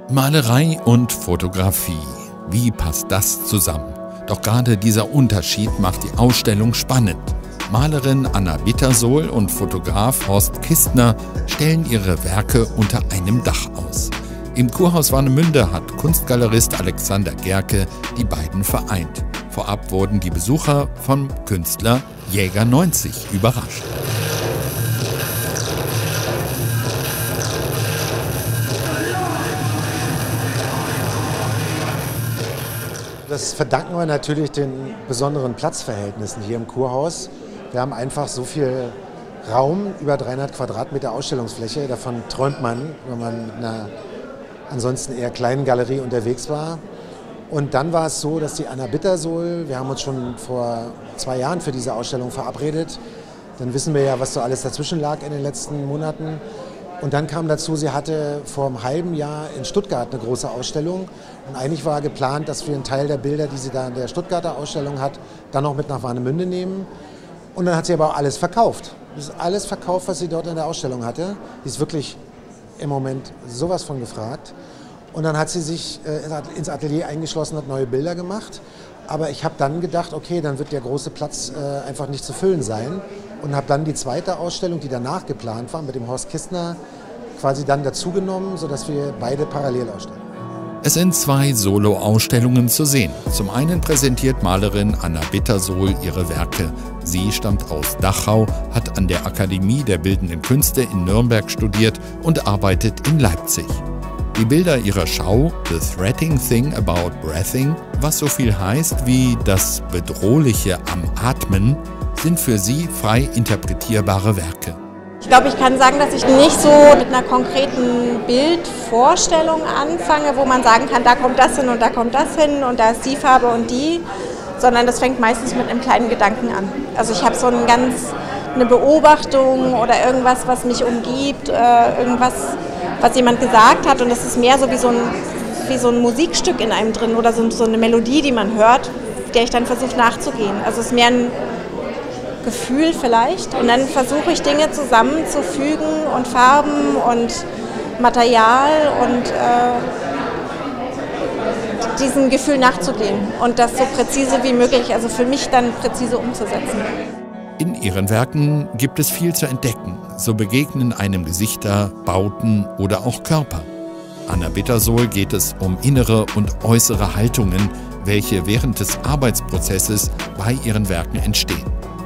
Malerei und Fotografie. Wie passt das zusammen? Doch gerade dieser Unterschied macht die Ausstellung spannend. Malerin Anna Bittersohl und Fotograf Horst Kistner stellen ihre Werke unter einem Dach aus. Im Kurhaus Warnemünde hat Kunstgalerist Alexander Gerke die beiden vereint. Vorab wurden die Besucher vom Künstler Jäger90 überrascht. Das verdanken wir natürlich den besonderen Platzverhältnissen hier im Kurhaus. Wir haben einfach so viel Raum, über 300 Quadratmeter Ausstellungsfläche. Davon träumt man, wenn man in einer ansonsten eher kleinen Galerie unterwegs war. Und dann war es so, dass die Anna Bittersohl, wir haben uns schon vor 2 Jahren für diese Ausstellung verabredet. Dann wissen wir ja, was so alles dazwischen lag in den letzten Monaten. Und dann kam dazu, sie hatte vor einem halben Jahr in Stuttgart eine große Ausstellung. Und eigentlich war geplant, dass wir einen Teil der Bilder, die sie da in der Stuttgarter Ausstellung hat, dann noch mit nach Warnemünde nehmen. Und dann hat sie aber auch alles verkauft. Das ist alles verkauft, was sie dort in der Ausstellung hatte. Die ist wirklich im Moment sowas von gefragt. Und dann hat sie sich ins Atelier eingeschlossen, hat neue Bilder gemacht. Aber ich habe dann gedacht, okay, dann wird der große Platz einfach nicht zu füllen sein. Und habe dann die zweite Ausstellung, die danach geplant war, mit dem Horst Kistner, quasi dann dazugenommen, sodass wir beide parallel ausstellen. Es sind 2 Solo-Ausstellungen zu sehen. Zum einen präsentiert Malerin Anna Bittersohl ihre Werke. Sie stammt aus Dachau, hat an der Akademie der Bildenden Künste in Nürnberg studiert und arbeitet in Leipzig. Die Bilder ihrer Schau, The Threatening Thing About Breathing, was so viel heißt wie das Bedrohliche am Atmen, sind für sie frei interpretierbare Werke. Ich glaube, ich kann sagen, dass ich nicht so mit einer konkreten Bildvorstellung anfange, wo man sagen kann, da kommt das hin und da kommt das hin und da ist die Farbe und die, sondern das fängt meistens mit einem kleinen Gedanken an. Also ich habe so eine Beobachtung oder irgendwas, was mich umgibt, irgendwas, was jemand gesagt hat, und das ist mehr so wie so ein Musikstück in einem drin oder so eine Melodie, die man hört, der ich dann versuche nachzugehen. Also es ist mehr ein Gefühl vielleicht, und dann versuche ich Dinge zusammenzufügen und Farben und Material und diesem Gefühl nachzugehen und das so präzise wie möglich, also für mich dann präzise umzusetzen. In ihren Werken gibt es viel zu entdecken. So begegnen einem Gesichter, Bauten oder auch Körper. Anna Bittersohl geht es um innere und äußere Haltungen, welche während des Arbeitsprozesses bei ihren Werken entstehen.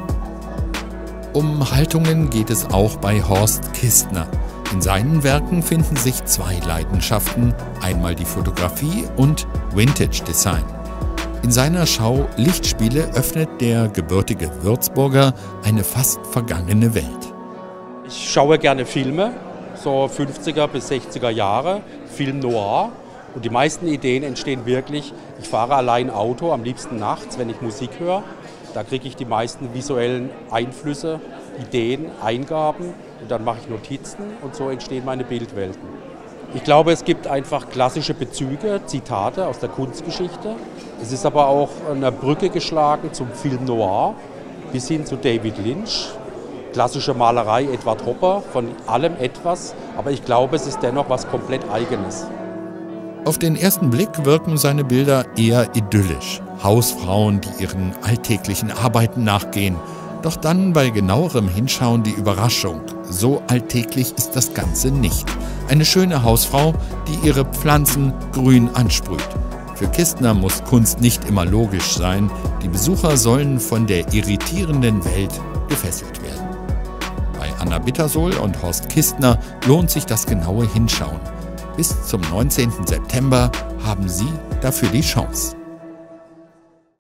Um Haltungen geht es auch bei Horst Kistner. In seinen Werken finden sich 2 Leidenschaften, einmal die Fotografie und Vintage Design. In seiner Schau Lichtspiele öffnet der gebürtige Würzburger eine fast vergangene Welt. Ich schaue gerne Filme, so 50er bis 60er Jahre, Film Noir. Und die meisten Ideen entstehen wirklich, ich fahre allein Auto, am liebsten nachts, wenn ich Musik höre. Da kriege ich die meisten visuellen Einflüsse, Ideen, Eingaben, und dann mache ich Notizen und so entstehen meine Bildwelten. Ich glaube, es gibt einfach klassische Bezüge, Zitate aus der Kunstgeschichte. Es ist aber auch eine Brücke geschlagen zum Film Noir bis hin zu David Lynch. Klassische Malerei, Edward Hopper, von allem etwas, aber ich glaube, es ist dennoch was komplett Eigenes. Auf den ersten Blick wirken seine Bilder eher idyllisch. Hausfrauen, die ihren alltäglichen Arbeiten nachgehen. Doch dann bei genauerem Hinschauen die Überraschung. So alltäglich ist das Ganze nicht. Eine schöne Hausfrau, die ihre Pflanzen grün ansprüht. Für Kistner muss Kunst nicht immer logisch sein. Die Besucher sollen von der irritierenden Welt gefesselt werden. Bei Anna Bittersohl und Horst Kistner lohnt sich das genaue Hinschauen. Bis zum 19. September haben Sie dafür die Chance.